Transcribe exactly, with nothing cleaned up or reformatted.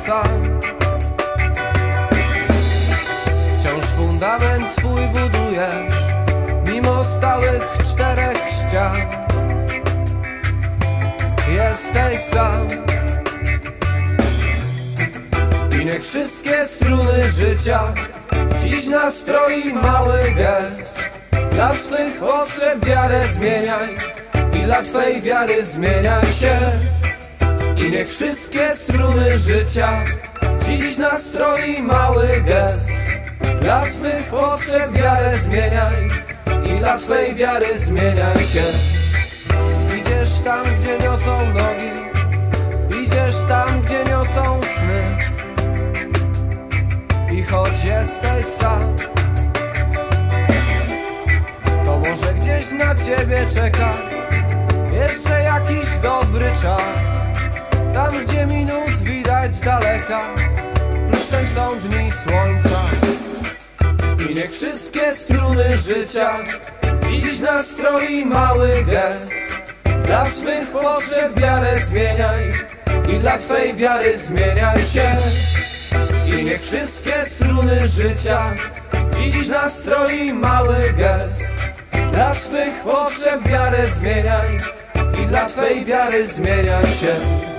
sam. Wciąż fundament swój budujesz, mimo stałych czterech ścian. Jesteś sam. I niech wszystkie struny życia dziś nastroi mały gest. Dla swych potrzeb wiarę zmieniaj i dla Twej wiary zmieniaj się. I niech wszystkie struny życia dziś nastroi mały gest. Dla swych potrzeb wiarę zmieniaj i dla Twej wiary zmieniaj się. Idziesz tam, gdzie niosą nogi, idziesz tam, gdzie niosą sny. I choć jesteś sam, to może gdzieś na Ciebie czeka jeszcze jakiś dobry czas. Tam, gdzie minus widać z daleka, plusem są dni słońca. I niech wszystkie struny życia dziś nastroi mały gest. Dla swych potrzeb wiarę zmieniaj i dla Twej wiary zmieniaj się. I niech wszystkie struny życia dziś nastroi mały gest. Dla swych potrzeb wiarę zmieniaj i dla Twej wiary zmieniaj się.